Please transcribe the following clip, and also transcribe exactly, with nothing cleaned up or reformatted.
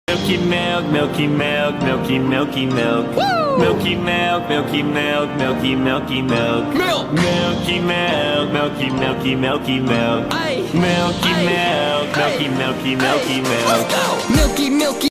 Milky milk, milky milk, milky milky milk. Woo! Milky milk, milky milk, milky milky milk. Milk! Milky milk, milky milky milky milk. Ay! Milky Ay! milk, milky Ay! milky milky Ay! milk. Let's go! Milky, milky